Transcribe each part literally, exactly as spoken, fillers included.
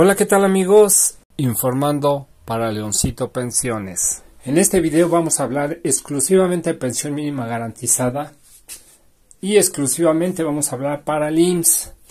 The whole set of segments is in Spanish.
Hola, ¿qué tal amigos? Informando para Leoncito Pensiones. En este video vamos a hablar exclusivamente de pensión mínima garantizada y exclusivamente vamos a hablar para el I M S S.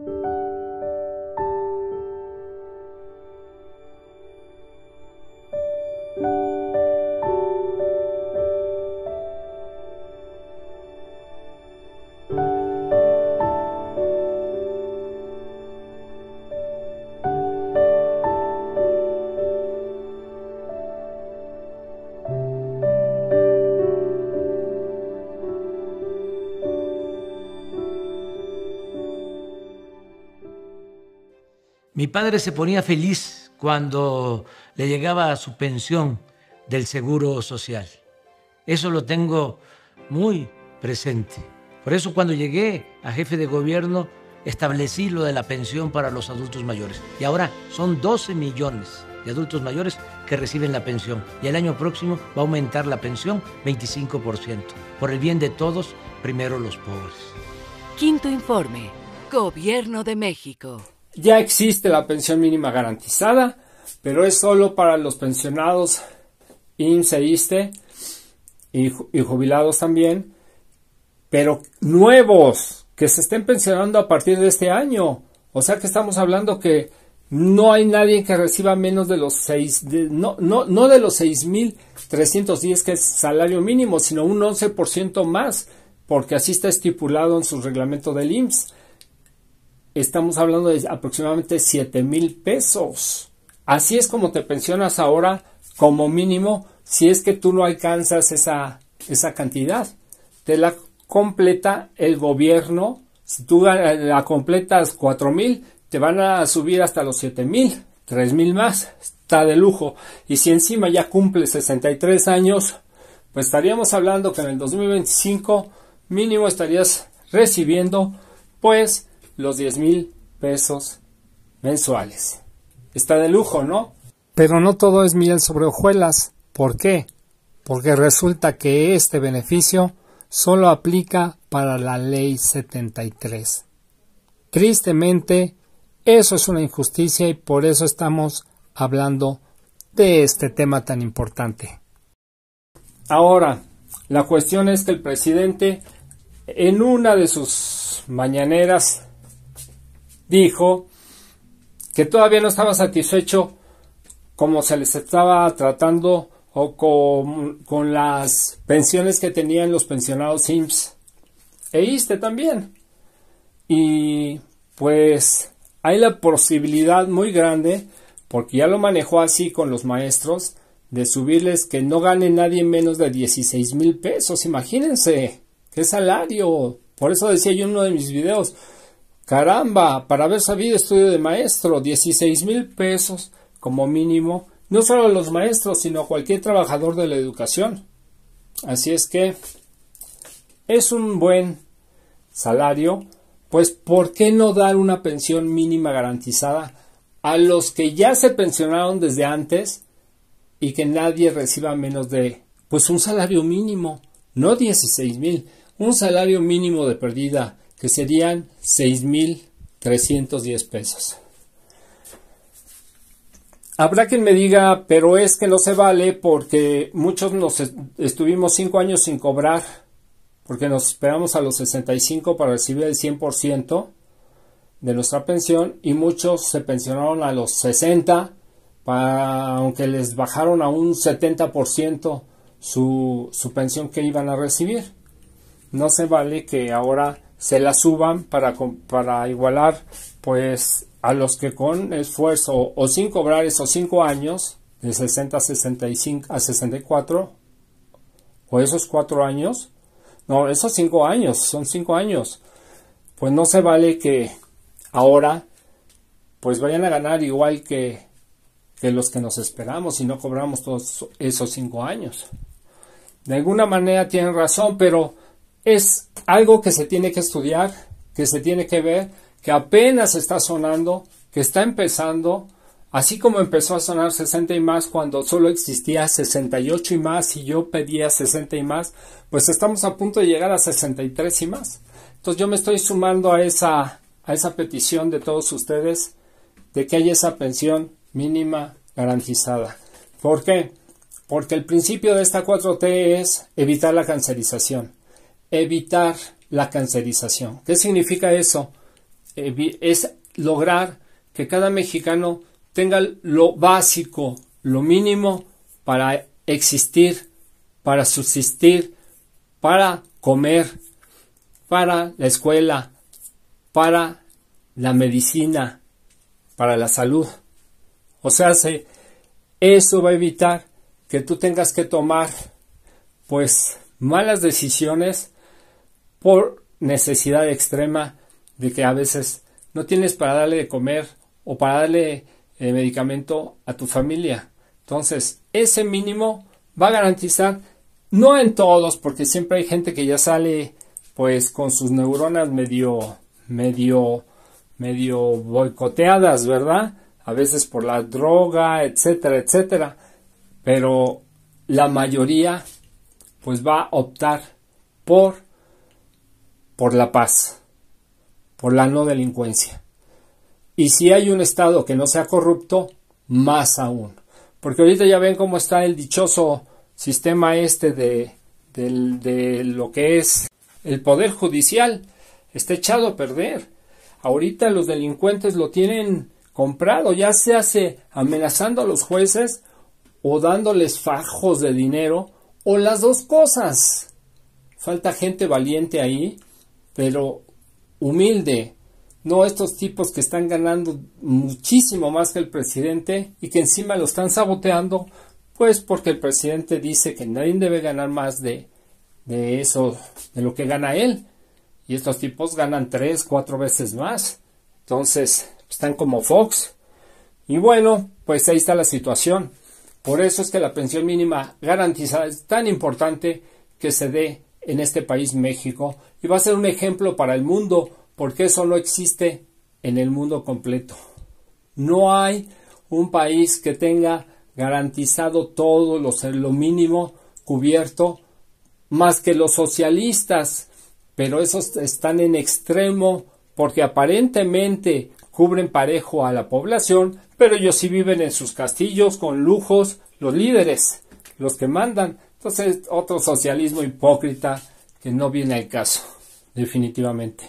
Mi padre se ponía feliz cuando le llegaba su pensión del Seguro Social. Eso lo tengo muy presente. Por eso cuando llegué a jefe de gobierno establecí lo de la pensión para los adultos mayores. Y ahora son doce millones de adultos mayores que reciben la pensión. Y el año próximo va a aumentar la pensión veinticinco por ciento. Por el bien de todos, primero los pobres. Quinto informe. Gobierno de México. Ya existe la pensión mínima garantizada, pero es solo para los pensionados I M S S e I S S S T E y, y jubilados también, pero nuevos, que se estén pensionando a partir de este año. O sea que estamos hablando que no hay nadie que reciba menos de los seis, de, no, no, no de los seis mil trescientos diez que es salario mínimo, sino un once por ciento más, porque así está estipulado en su reglamento del I M S S. Estamos hablando de aproximadamente siete mil pesos. Así es como te pensionas ahora como mínimo si es que tú no alcanzas esa, esa cantidad. Te la completa el gobierno. Si tú la completas cuatro mil, te van a subir hasta los siete mil, tres mil más. Está de lujo. Y si encima ya cumple sesenta y tres años, pues estaríamos hablando que en el dos mil veinticinco mínimo estarías recibiendo pues los diez mil pesos mensuales. Está de lujo, ¿no? Pero no todo es miel sobre hojuelas. ¿Por qué? Porque resulta que este beneficio solo aplica para la ley setenta y tres. Tristemente, eso es una injusticia y por eso estamos hablando de este tema tan importante. Ahora, la cuestión es que el presidente en una de sus mañaneras dijo que todavía no estaba satisfecho como se les estaba tratando o con, con las pensiones que tenían los pensionados I M S S e I S S T E también. Y pues hay la posibilidad muy grande, porque ya lo manejó así con los maestros, de subirles que no gane nadie menos de dieciséis mil pesos. Imagínense, qué salario. Por eso decía yo en uno de mis videos, caramba, para haber sabido estudio de maestro, dieciséis mil pesos como mínimo, no solo los maestros, sino cualquier trabajador de la educación. Así es que es un buen salario, pues ¿por qué no dar una pensión mínima garantizada a los que ya se pensionaron desde antes y que nadie reciba menos de, pues un salario mínimo, no dieciséis mil, un salario mínimo de pérdida, que serían seis mil trescientos diez pesos. Habrá quien me diga, pero es que no se vale porque muchos nos estuvimos cinco años sin cobrar, porque nos esperamos a los sesenta y cinco para recibir el cien por ciento de nuestra pensión y muchos se pensionaron a los sesenta, para, aunque les bajaron a un setenta por ciento su, su pensión que iban a recibir. No se vale que ahora se la suban para, para igualar pues a los que con esfuerzo o sin cobrar esos cinco años de sesenta a sesenta y cinco a sesenta y cuatro o esos cuatro años, no, esos cinco años, son cinco años, pues no se vale que ahora pues vayan a ganar igual que, que los que nos esperamos y no cobramos todos esos cinco años. De alguna manera tienen razón, pero es algo que se tiene que estudiar, que se tiene que ver, que apenas está sonando, que está empezando, así como empezó a sonar sesenta y más cuando solo existía sesenta y ocho y más y yo pedía sesenta y más, pues estamos a punto de llegar a sesenta y tres y más. Entonces yo me estoy sumando a esa, a esa petición de todos ustedes de que haya esa pensión mínima garantizada. ¿Por qué? Porque el principio de esta cuatro T es evitar la cancerización. Evitar la cancerización. ¿Qué significa eso? Evi- es lograr que cada mexicano tenga lo básico, lo mínimo para existir, para subsistir, para comer, para la escuela, para la medicina, para la salud. O sea, se, eso va a evitar que tú tengas que tomar pues malas decisiones por necesidad extrema de que a veces no tienes para darle de comer o para darle eh, medicamento a tu familia. Entonces, ese mínimo va a garantizar, no en todos, porque siempre hay gente que ya sale pues con sus neuronas medio, medio, medio boicoteadas, ¿verdad? A veces por la droga, etcétera, etcétera. Pero la mayoría pues va a optar por, por la paz, por la no delincuencia. Y si hay un Estado que no sea corrupto, más aún. Porque ahorita ya ven cómo está el dichoso sistema este de, de, de lo que es el Poder Judicial. Está echado a perder. Ahorita los delincuentes lo tienen comprado, ya se hace amenazando a los jueces o dándoles fajos de dinero, o las dos cosas. Falta gente valiente ahí, pero humilde. No estos tipos que están ganando muchísimo más que el presidente y que encima lo están saboteando, pues porque el presidente dice que nadie debe ganar más de, de eso, de lo que gana él. Y estos tipos ganan tres, cuatro veces más. Entonces, están como Fox. Y bueno, pues ahí está la situación. Por eso es que la pensión mínima garantizada es tan importante que se dé en este país, México. Y va a ser un ejemplo para el mundo, porque eso no existe en el mundo completo. No hay un país que tenga garantizado todo lo, lo mínimo cubierto, más que los socialistas. Pero esos están en extremo porque aparentemente cubren parejo a la población, pero ellos sí viven en sus castillos con lujos, los líderes, los que mandan. Entonces, otro socialismo hipócrita que no viene al caso, definitivamente.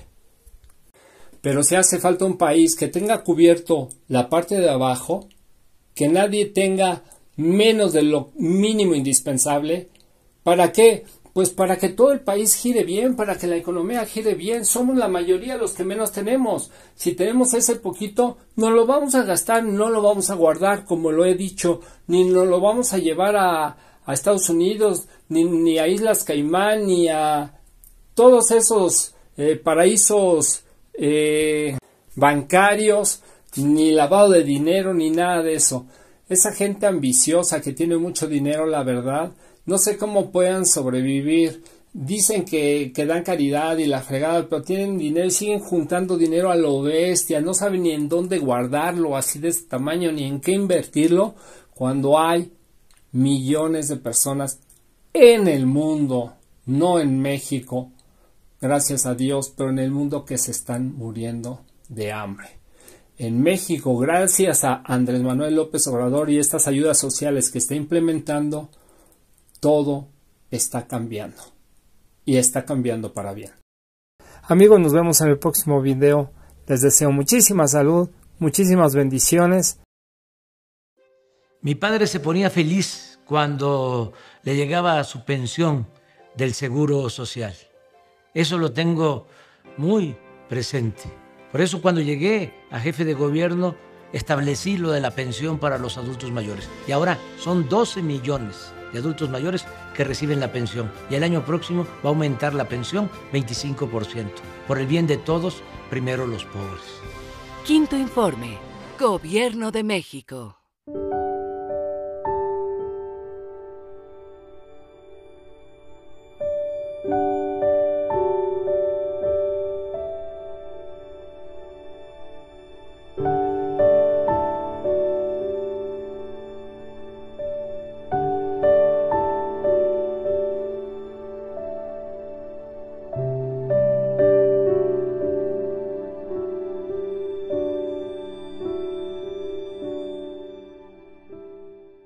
Pero si hace falta un país que tenga cubierto la parte de abajo, que nadie tenga menos de lo mínimo indispensable. ¿Para qué? Pues para que todo el país gire bien, para que la economía gire bien. Somos la mayoría los que menos tenemos. Si tenemos ese poquito, no lo vamos a gastar, no lo vamos a guardar, como lo he dicho, ni nos lo vamos a llevar a, a Estados Unidos, ni, ni a Islas Caimán, ni a todos esos eh, paraísos eh, bancarios, ni lavado de dinero, ni nada de eso. Esa gente ambiciosa que tiene mucho dinero, la verdad, no sé cómo puedan sobrevivir. Dicen que, que dan caridad y la fregada, pero tienen dinero y siguen juntando dinero a lo bestia. No saben ni en dónde guardarlo así de este tamaño, ni en qué invertirlo, cuando hay millones de personas en el mundo, no en México, gracias a Dios, pero en el mundo que se están muriendo de hambre. En México, gracias a Andrés Manuel López Obrador y estas ayudas sociales que está implementando, todo está cambiando. Y está cambiando para bien. Amigos, nos vemos en el próximo video. Les deseo muchísima salud, muchísimas bendiciones. Mi padre se ponía feliz cuando le llegaba su pensión del Seguro Social. Eso lo tengo muy presente. Por eso cuando llegué a jefe de gobierno establecí lo de la pensión para los adultos mayores. Y ahora son doce millones de adultos mayores que reciben la pensión. Y el año próximo va a aumentar la pensión veinticinco por ciento. Por el bien de todos, primero los pobres. Quinto informe. Gobierno de México.